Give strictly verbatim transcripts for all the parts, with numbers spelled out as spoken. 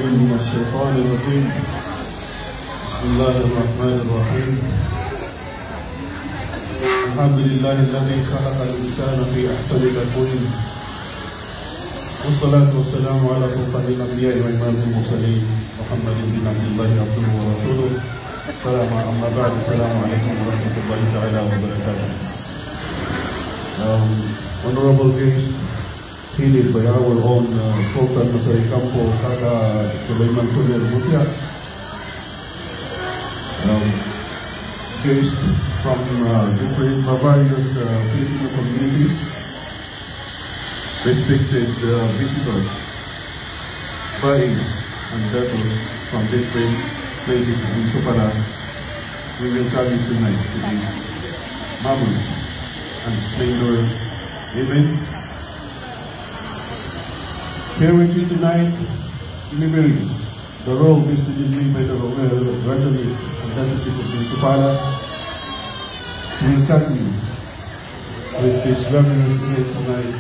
من الشيطان الرجيم. بسم الله الرحمن الرحيم. الحمد لله الذي خلق الإنسان في أحسن تقويم، والصلاة والسلام على سلطان الأنبياء وإمام المرسلين محمد بن عبد الله عبده ورسوله. السلام أما بعد. السلام عليكم ورحمة الله تعالى وبركاته. Um, honorable guests, headed by our own uh, Sultan Masaricampo, Kaka Sulaiman Soler Mutia, um, guests from uh, different various uh, Filipino communities, respected uh, visitors, Bais and Datos from different places in Sopala, we welcome you tonight to this mammoth and splendor event. Here with you tonight, delivering the role prestigious by the Rajani and Datos in Sopala, we welcome you with this glamorous event tonight.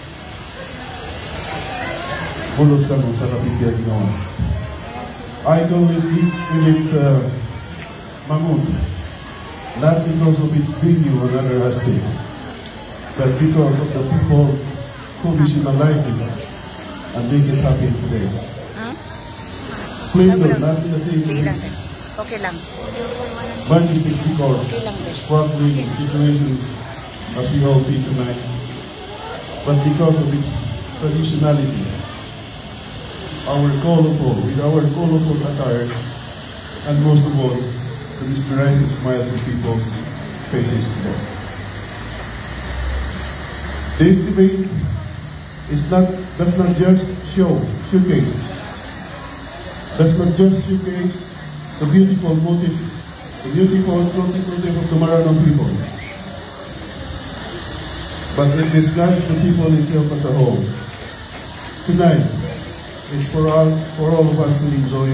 Bulos ka mo sa kapitya ginawa. I go with this event uh, mammoth, not because of its venue or other aspect, but because of the people who visualize it and make it happen today. Huh? Splendor, not in the same way. Okay lang. Majestic decor, Okay lang. sparkling decoration as we all see tonight, but because of its traditionality, our colorful, with our colorful attire, and most of all, the mesmerizing smiles on people's faces today. This event is not, does not just show, showcase, does not just showcase the beautiful motif, the beautiful clothing motif of the Maranao people, but it describes the people itself as a whole. Tonight, it's for all, for all of us to enjoy,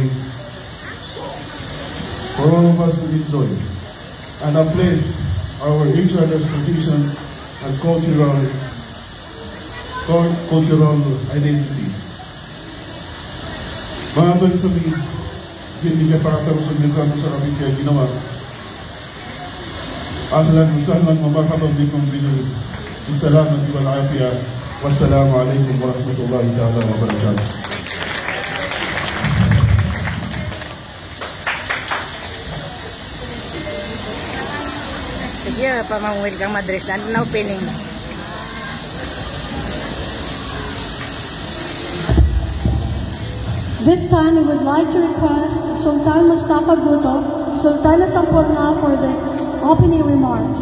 for all of us to enjoy and uplift our each other's traditions and cultural, cultural identity. Mga bansabi, hindi ka pakataro sa mga sa kapit kaya ginawa. Ahlan wa sahlan wa marhaban bikum bil salamati wal afiyah. Wassalamu alaikum warahmatullahi ta'ala wabarakatuh. Yeah, pamang-welcome address na na opening. This time we would like to request Sultan Mustafa Guto, Sultana Sampurna for the opening remarks.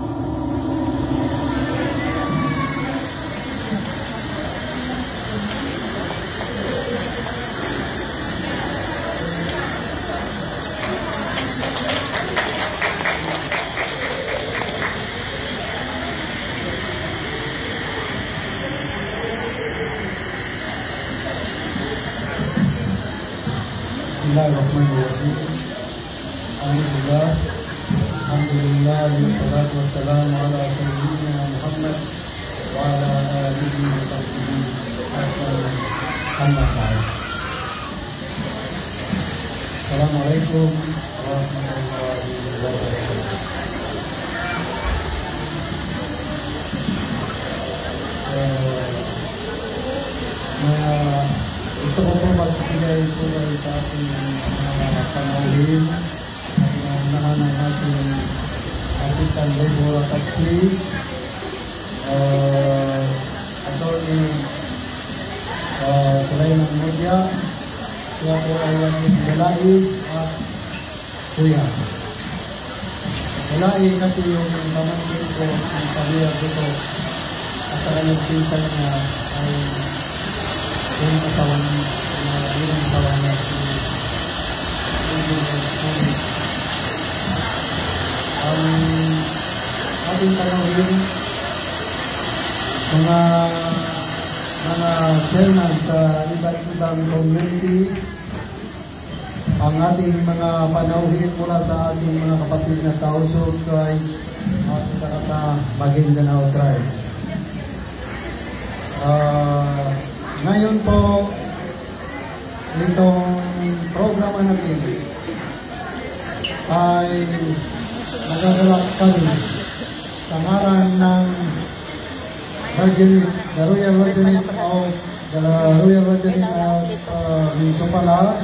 Bismillahirrahmanirrahim. Alhamdulillah, Alhamdulillah, wassalatu wassalamu ala sayyidina Muhammad wa ala alihi wa sahbihi ajma'in. Amma ba'd. Assalamualaikum warahmatullahi wabarakatuh. Uh, Ito ko po magbigay po sa ating mga panauhin at unahan ng ating Assistant Deborah Taxi, uh, Attorney uh, Sulaiman Mutia, siya po ay ating lalaki at kuya. Lalaki kasi yung pamangkin ko, yung pamilya ko at saka yung pinsan niya ay yung asawa niya, yung asawa niya si ang ating tanongin mga mga chairman sa iba't ibang community, ang ating mga panauhin mula sa ating mga kapatid na Tausug tribes at saka sa Maguindanao tribes. Uh, ngayon po itong programa natin ay nagagalak kami sa ngalan ng Virgin, the Royal Virgin of the Royal Virgin of uh, Sopala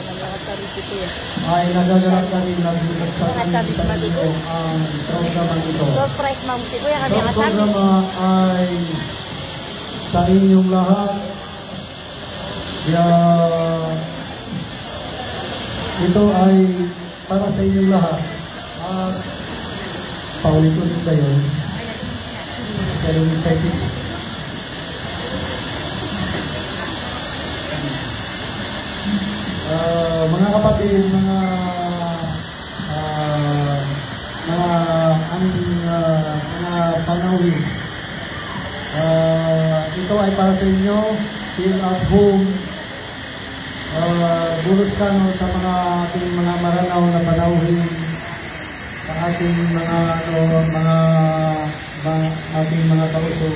ay nagagalak kami nagbubuksan sa inyo ang programa ito. Surprise ma'am si Kuya kami Ang ang sabi. programa ay sa inyong lahat. Kaya ito ay para sa inyong lahat. At paulit-ulit kayo. Very excited. Uh, mga kapatid, mga uh, mga aming uh, mga panawin. Uh, ito ay para sa inyo. Feel at home. Uh, bulos ka no, sa mga ating mga maranaw na panawin. Sa ating mga ano, mga mga ating mga tauso.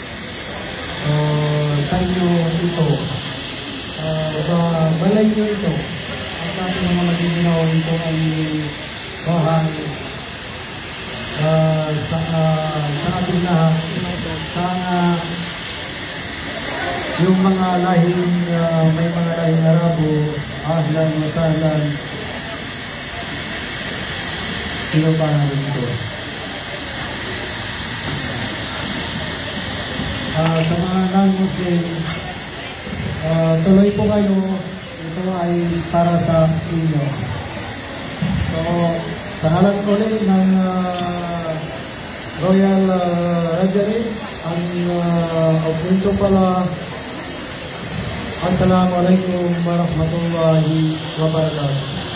Uh, sa inyo ito. Uh, sa balay nyo ito. At ating mga magiginaw ito ay bahan uh, sa, uh, sa ating lahat. Sa uh, yung mga lahing, uh, may mga lahing Arabo, ahlan, masahlan, sino pa natin ito? Uh, sa mga non-Muslim, uh, tuloy po kayo, ito ay para sa inyo. So, sa ngalan ko ulit ng uh, Royal uh, Regiment, ang uh, Operation pala, Assalamualaikum warahmatullahi wabarakatuh.